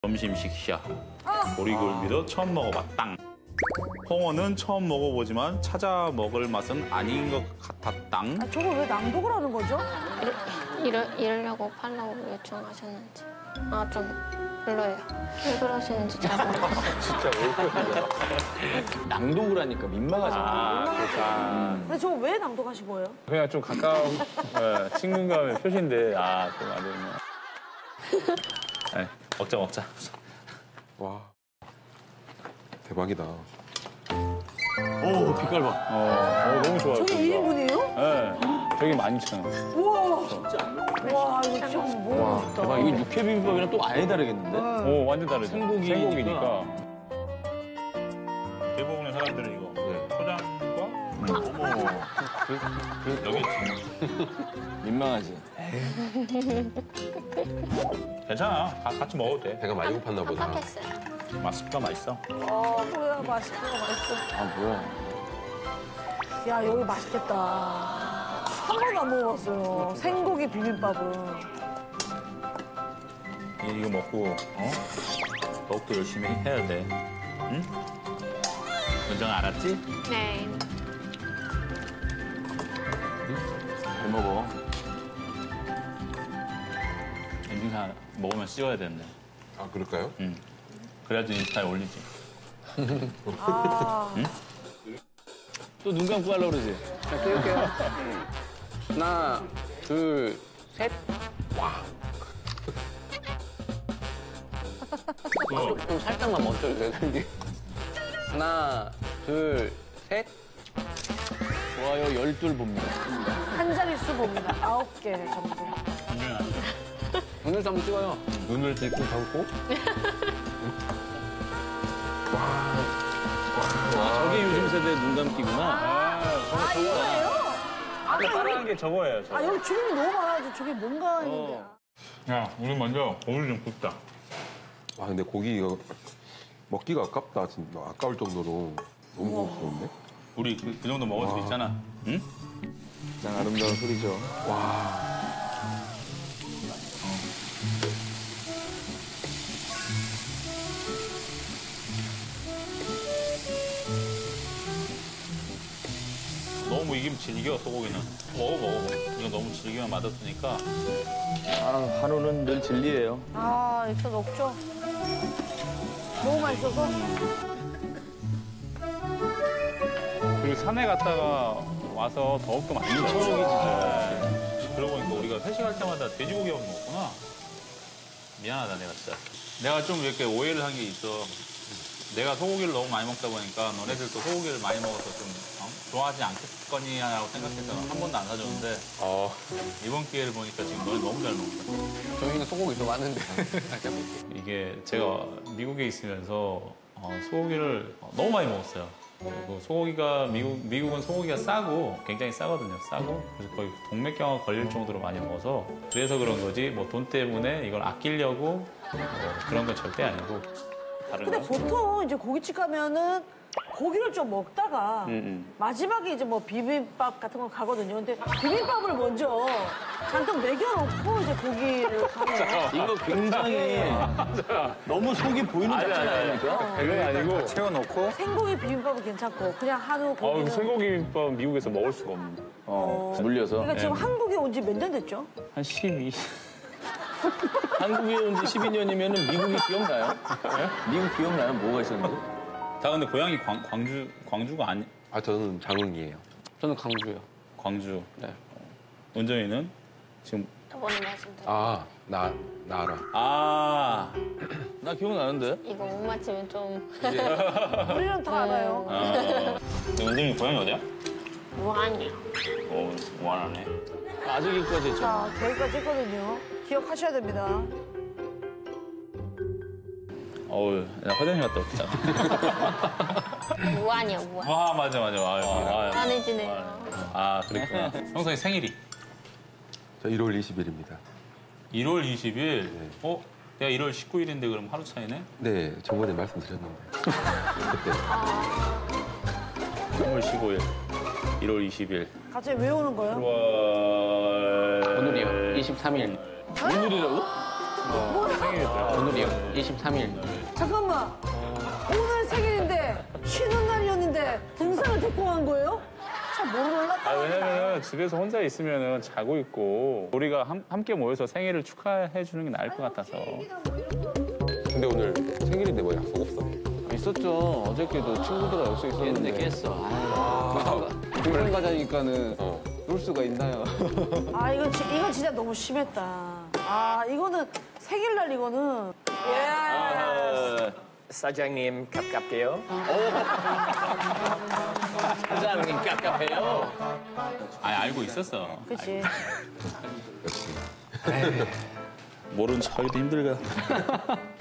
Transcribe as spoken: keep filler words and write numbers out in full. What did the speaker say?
점심 식샤. 보리굴비도 처음 먹어봤당. 홍어는 처음 먹어보지만 찾아 먹을 맛은 아닌 것 같았당. 아, 저걸 왜 낭독을 하는 거죠? 이러, 이러려고 팔라고 요청하셨는지. 아, 좀 별로예요. 왜 그러시는지 잘 모르겠어요. 진짜 왜 그러냐. 낭독을 하니까 민망하잖아. 아, 그렇다. 근데 저거 왜 낭독하신 거예요? 그냥 좀 가까운 네, 친근감의 표시인데 아, 또 말이네. 네, 먹자 먹자. 와 대박이다. 오 빛깔 봐. 어, 어 너무 좋아요. 저게 일 인분이에요? 네, 저게 많죠. 우와. 진짜. 와 이거 진짜 뭐 맛있다. 대박. 이거 육회 비빔밥이랑 또 아예 다르겠는데? 오 완전 다르죠. 생고기니까. 생고기니까. 대부분의 사람들은 이거 네. 초장과 어머. 그, 그, 여기 민망하지. 괜찮아. 가, 같이 먹어도 돼. 배가 많이 고팠나 보다. 깜빡했어요. 맛있다 맛있어. 어 뭐야 맛있다 맛있어. 아 뭐야. 야 여기 맛있겠다. 한 번도 안 먹어봤어요. 생고기 비빔밥은. 이거 먹고 어? 더욱더 열심히 해야 돼. 응? 은정 알았지? 네. 잘 먹어. 인증샷 먹으면 찍어야 되는데. 아 그럴까요? 응. 그래야지 인스타에 올리지. 아. 응? 또 눈 감고 하려고 그러지? 자, 띄울게요. 하나, 둘, 셋. 와. 좀, 좀 살짝만 멈춰주세요, 선생님. 하나, 둘, 셋. 좋아요, 열둘 봅니다. 한 자릿수 봅니다. 아홉 개 정도. 오늘 한번 찍어요. 눈을 찔끔 감고. 저게 요즘 세대 눈 감기구나. 아 이거예요? 아까 따라한 게 저거예요. 저거. 아 여기 주름이 너무 많아가지고 저게 뭔가 했는데. 야, 우리 먼저 고기를 좀 굽자. 와 근데 고기 이거 먹기가 아깝다 진짜. 아까울 정도로 너무 고급스러운데? 우리 그, 그 정도 먹을 수 있잖아. 응? 가장 아름다운 소리죠. 와 너무 익으면 질겨, 소고기는. 먹어, 먹어, 먹어. 이거 너무 질기면 맛없으니까. 아, 한우는 늘 진리예요. 아 일단 먹죠. 너무 맛있어서. 그리고 산에 갔다가 와서 더욱더 많이 먹어. 네. 그러고 보니까 우리가 회식할 때마다 돼지고기만 먹었구나. 미안하다, 내가 진짜. 내가 좀 이렇게 오해를 한 게 있어. 내가 소고기를 너무 많이 먹다 보니까 너네들도 소고기를 많이 먹어서 좀 어? 좋아하지 않겠거니라고 생각해서 한 번도 안 사줬는데 어. 이번 기회를 보니까 지금 너네 너무 잘 먹는다. 저희는 소고기 좀 많은데. 이게 제가 미국에 있으면서 어, 소고기를 너무 많이 먹었어요. 그리고 소고기가 미국, 미국은 소고기가 싸고 굉장히 싸거든요. 싸고 그래서 거의 동맥경화 걸릴 정도로 많이 먹어서 그래서 그런 거지 뭐 돈 때문에 이걸 아끼려고 뭐 그런 건 절대 아니고. 근데 보통 이제 고깃집 가면은 고기를 좀 먹다가 음, 음. 마지막에 이제 뭐 비빔밥 같은 거 가거든요. 근데 비빔밥을 먼저 잔뜩 먹여놓고 이제 고기를 가거든요. 이거 굉장히 너무 속이 보이는 작전 아닙니까? 그건 아니고 채워놓고. 생고기 비빔밥은 괜찮고 그냥 한우 어, 고기는. 쇠고기 비빔밥 미국에서 먹을 수가 없는데. 어, 물려서. 그러니까 지금 네. 한국에 온 지 몇 년 됐죠? 한 십이. 한국에 온 지 십이 년이면 미국이 기억나요? 네? 미국 기억나요? 뭐가 있었는지? 다 근데 고향이 광, 광주, 광주가 아니, 아 저는 장흥이에요. 저는 강주요. 광주. 네. 은정이는 지금, 저번에 말씀드린 아나 나 알아. 아. 나 기억나는데? 이거 못 맞히면 좀 우리는 다 알아요. 아. 은정이 고향이 어디야? 무한이야. 어, 무한하네. 아직 여기까지 했죠. 자, 계획까지 했거든요. 기억하셔야 됩니다. 어우, 나 화장실 갔다 왔잖아. 무한이야, 무한. 아, 맞아, 맞아. 아, 아, 아, 무한해지네요. 아, 그랬구나. 형성이 생일이? 저 일월 이십일입니다. 일월 이십일? 네. 어? 내가 일월 십구일인데 그럼 하루 차이네? 네 저번에 말씀드렸는데 그때. 일월 십오일, 일월 이십일. 갑자기 왜 오는 거예요? 일월... 오늘이요. 이십삼일. 오늘이라고? 오늘이요? 이십삼 일. 잠깐만. 오늘 생일인데 쉬는 날이었는데 등산을 데리고 간 거예요? 참 모르겠다. 아, 왜냐면 집에서 혼자 있으면 자고 있고 우리가 함, 함께 모여서 생일을 축하해 주는 게 나을 것 같아서. 근데 오늘 생일인데 뭐 약속 없어? 있었죠. 어저께도 친구들과 약속 있었는데. 깼어. 아, 등산 가자니까는 어. 놀 수가 있나요? 아 이거 지, 이거 진짜 너무 심했다. 아 이거는 생일날 이거는. 예. 사장님 갑갑해요. 사장님 깝깝해요. 아, 알고 있었어. 그치. 모른 척하기도 힘들다.